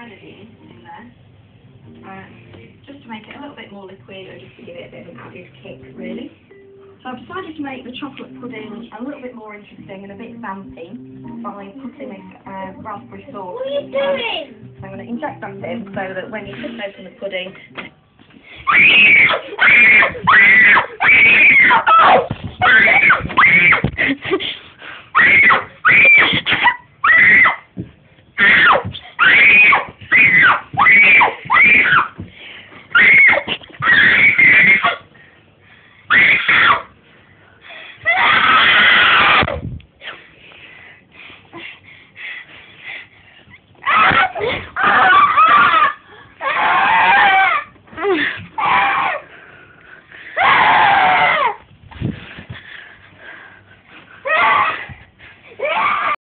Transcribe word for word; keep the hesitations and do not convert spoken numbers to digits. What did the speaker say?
grenadine in there, uh, just to make it a little bit more liquid and just to give it a bit of an added kick, really. So I've decided to make the chocolate pudding a little bit more interesting and a bit vampy by putting this uh, raspberry sauce. What are you doing? So I'm going to inject that in so that when you put open the pudding, Ah!